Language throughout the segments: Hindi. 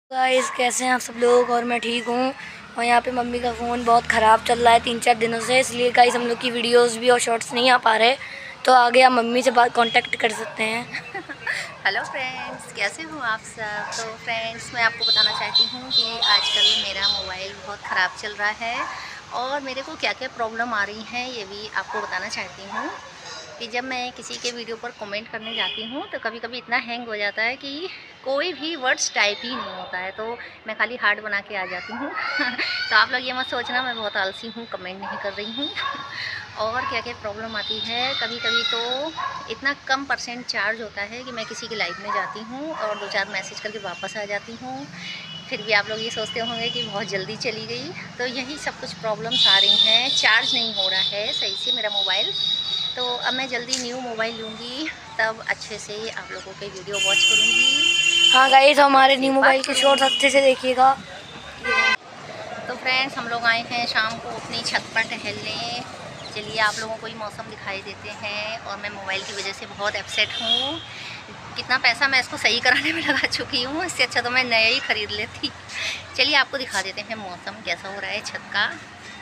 गाइस कैसे हैं आप सब लोग। और मैं ठीक हूँ। और यहाँ पे मम्मी का फ़ोन बहुत ख़राब चल रहा है 3-4 दिनों से, इसलिए गाइस हम लोग की वीडियोस भी और शॉर्ट्स नहीं आ पा रहे। तो आगे आप मम्मी से बात कांटेक्ट कर सकते हैं। हेलो फ्रेंड्स, कैसे हो आप सब। तो फ्रेंड्स, मैं आपको बताना चाहती हूँ कि आजकल मेरा मोबाइल बहुत ख़राब चल रहा है और मेरे को क्या क्या प्रॉब्लम आ रही हैं ये भी आपको बताना चाहती हूँ। कि जब मैं किसी के वीडियो पर कमेंट करने जाती हूँ तो कभी कभी इतना हैंग हो जाता है कि कोई भी वर्ड्स टाइप ही नहीं होता है, तो मैं खाली हार्ट बना के आ जाती हूँ। तो आप लोग ये मत सोचना मैं बहुत आलसी हूँ, कमेंट नहीं कर रही हूँ। और क्या क्या प्रॉब्लम आती है, कभी कभी तो इतना कम परसेंट चार्ज होता है कि मैं किसी की लाइफ में जाती हूँ और 2-4 मैसेज करके वापस आ जाती हूँ। फिर भी आप लोग ये सोचते होंगे कि बहुत जल्दी चली गई। तो यही सब कुछ प्रॉब्लम्स आ रही हैं, चार्ज नहीं हो रहा है सही से मेरा मोबाइल। तो अब मैं जल्दी न्यू मोबाइल लूँगी, तब अच्छे से आप लोगों के वीडियो वॉच करूँगी हाँ और गाइस, आप लोग हमारे से न्यू बात मोबाइल के शॉर्ट्स अच्छे से करूँगी। देखिएगा। तो फ्रेंड्स, हम लोग आए हैं शाम को अपनी छत पर टहलने। चलिए आप लोगों को ही मौसम दिखाई देते हैं। और मैं मोबाइल की वजह से बहुत अपसेट हूँ। कितना पैसा मैं इसको सही कराने में लगा चुकी हूँ, इससे अच्छा तो मैं नया ही ख़रीद लेती। चलिए आपको दिखा देते हैं मौसम कैसा हो रहा है छत का।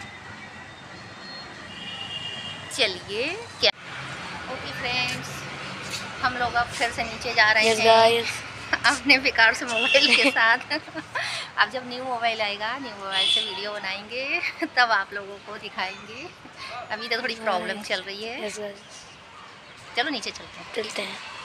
चलिए क्या। ओके फ्रेंड्स, हम लोग अब फिर से नीचे जा रहे यस हैं गाइस। अपने बेकार से मोबाइल के साथ। अब जब न्यू मोबाइल आएगा, न्यू मोबाइल से वीडियो बनाएंगे तब आप लोगों को दिखाएंगे। अभी तो थोड़ी प्रॉब्लम गाइस चल रही है। यस गाइस, चलो नीचे चलते हैं। चलते हैं।